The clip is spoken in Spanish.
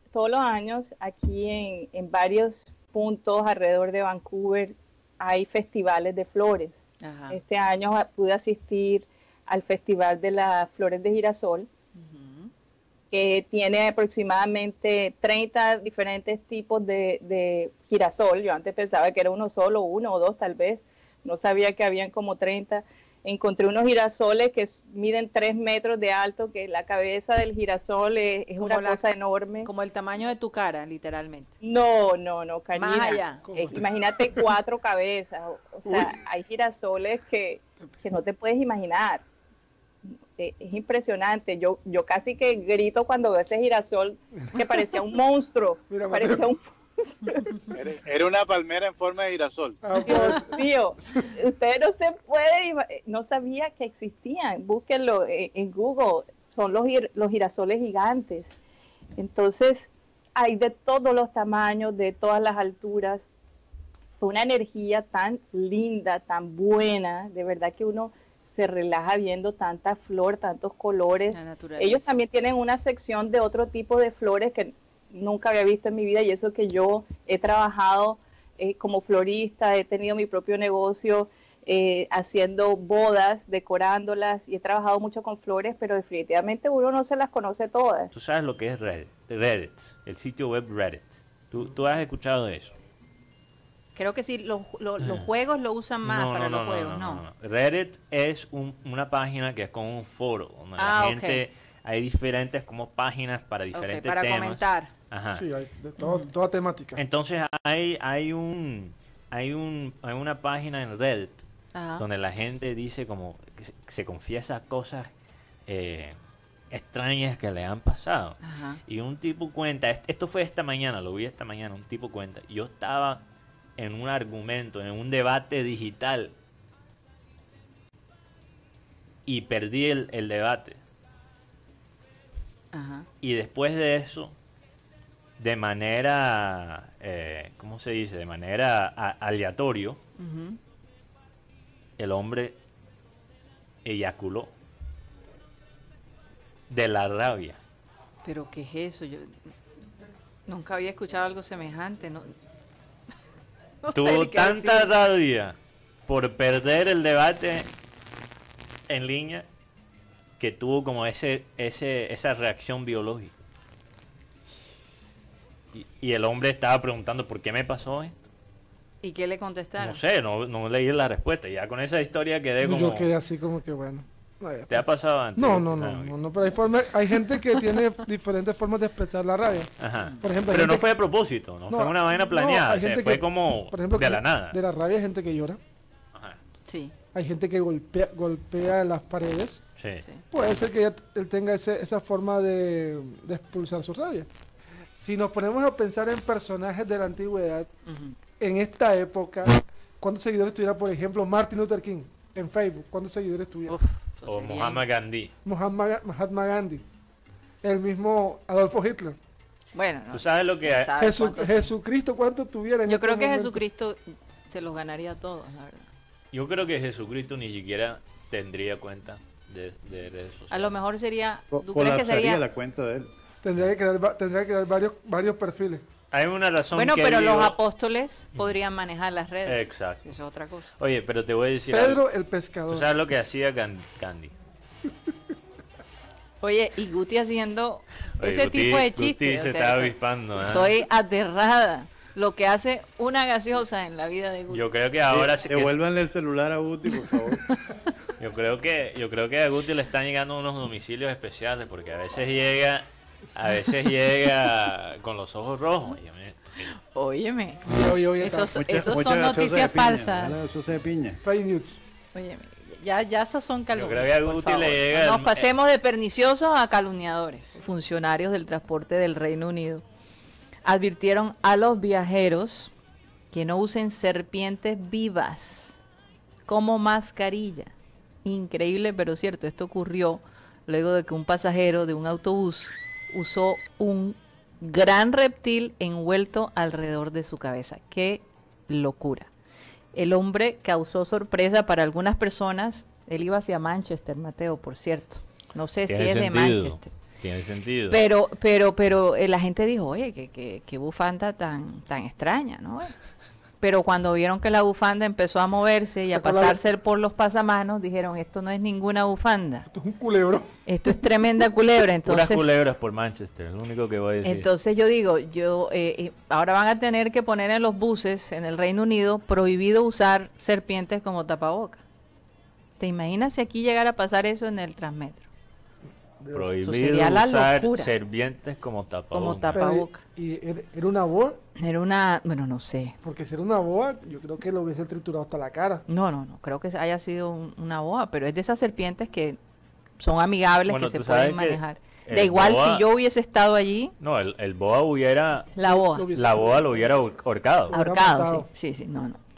todos los años aquí en varios puntos alrededor de Vancouver hay festivales de flores. Ajá. Este año pude asistir al Festival de las Flores de Girasol, que tiene aproximadamente 30 diferentes tipos de girasol. Yo antes pensaba que era uno solo, uno o dos tal vez. No sabía que habían como 30. Encontré unos girasoles que miden 3 metros de alto, que la cabeza del girasol es una cosa enorme. Como el tamaño de tu cara, literalmente. No, Karina. Más allá. Imagínate 4 cabezas. O sea, hay girasoles que no te puedes imaginar. Es impresionante. Yo casi que grito cuando veo ese girasol que parecía un monstruo. Parecía un Era una palmera en forma de girasol. Dios mío, usted no se puede, no sabía que existían. Búsquenlo en Google. Son los girasoles gigantes. Entonces, hay de todos los tamaños, de todas las alturas. Fue una energía tan linda, tan buena. De verdad que uno se relaja viendo tanta flor, tantos colores. Ellos también tienen una sección de otro tipo de flores que nunca había visto en mi vida, y eso que yo he trabajado como florista, he tenido mi propio negocio haciendo bodas, decorándolas, y he trabajado mucho con flores, pero definitivamente uno no se las conoce todas. Tú sabes lo que es Reddit, el sitio web Reddit. ¿Tú has escuchado de eso? Creo que sí, los juegos lo usan más para los juegos, ¿no? Reddit es una página que es como un foro, donde la gente, hay diferentes como páginas para diferentes para temas. comentar. Ajá. Sí, hay de toda temática. Entonces hay una página en Reddit donde la gente dice como, se confiesa cosas extrañas que le han pasado. Ajá. Y un tipo cuenta, esto fue esta mañana, lo vi esta mañana, un tipo cuenta, yo estaba en un argumento, en un debate digital, y perdí el debate. Ajá. Y después de eso, de manera, ¿cómo se dice? De manera aleatorio, el hombre eyaculó de la rabia. ¿Pero qué es eso? Yo nunca había escuchado algo semejante, ¿no? No Tuvo sé tanta rabia por perder el debate en línea que tuvo como esa reacción biológica. Y el hombre estaba preguntando, ¿por qué me pasó esto? ¿Y qué le contestaron? No sé, no leí la respuesta. Ya con esa historia quedé como... Yo quedé así como que bueno. ¿Te ha pasado antes? No, pero hay gente que tiene diferentes formas de expresar la rabia. Ajá. Por ejemplo, pero no fue a propósito, no fue una vaina planeada, hay gente fue como por ejemplo, de la nada. De la rabia hay gente que llora. Ajá. Sí. Hay gente que golpea las paredes. Sí. Puede ser que él tenga esa forma de expulsar su rabia. Si nos ponemos a pensar en personajes de la antigüedad, en esta época, ¿cuántos seguidores tuviera, por ejemplo, Martin Luther King en Facebook? ¿Cuántos seguidores tuviera? O Muhammad Gandhi. Mahatma Gandhi. El mismo Adolfo Hitler. Bueno, ¿Tú sabes lo que Jesucristo, ¿cuántos tuviera? Yo creo que Jesucristo se los ganaría a todos, la verdad. Yo creo que Jesucristo ni siquiera tendría cuenta de redes sociales. A lo mejor sería... ¿Tú crees que sería la cuenta de él? Tendría que crear varios perfiles. Hay una razón. Bueno, que pero digo... los apóstoles podrían manejar las redes. Exacto. Eso es otra cosa. Oye, pero te voy a decir Pedro algo. el pescador. ¿Tú sabes lo que hacía Gandhi? Oye, y Guti haciendo Oye, tipo de Guti chistes. se está avispando. Estoy aterrada. Lo que hace una gaseosa en la vida de Guti. Yo creo que ahora... Devuélvanle el celular a Guti, por favor. Yo creo que a Guti le están llegando unos domicilios especiales, porque a veces llega con los ojos rojos. Óyeme. Oye, Esos son noticias falsas. Fake news. Óyeme, ya esos son calumnias. Yo creo que a Guti le llega... Nos pasemos de perniciosos a calumniadores. Funcionarios del transporte del Reino Unido advirtieron a los viajeros que no usen serpientes vivas como mascarilla. Increíble, pero cierto. Esto ocurrió luego de que un pasajero de un autobús usó un gran reptil envuelto alrededor de su cabeza. ¡Qué locura! El hombre causó sorpresa para algunas personas. Él iba hacia Manchester, Mateo, por cierto. No sé si es de Manchester. Tiene sentido. Pero la gente dijo, oye, qué bufanda tan extraña, ¿no? Pero cuando vieron que la bufanda empezó a moverse y a pasarse por los pasamanos, dijeron, esto no es ninguna bufanda. Esto es un culebro. Esto es tremenda culebra. Entonces, Puras culebras por Manchester, es lo único que voy a decir. entonces yo digo, ahora van a tener que poner en los buses en el Reino Unido prohibido usar serpientes como tapabocas. ¿Te imaginas si aquí llegara a pasar eso en el Transmetro? Prohibido sería la usar locura. serpientes como tapabocas. Como tapabocas. ¿Y era una boa? Era una, bueno, no sé. Porque si era una boa, yo creo que lo hubiesen triturado hasta la cara. No, creo que haya sido una boa, pero es de esas serpientes que son amigables, Bueno, que se tú sabes pueden que manejar. el Da igual boa- si yo hubiese estado allí, No, el boa hubiera... la boa. Lo hubiese- La boa lo hubiera ahorcado. Hubiera Ahorcado, matado. sí, no.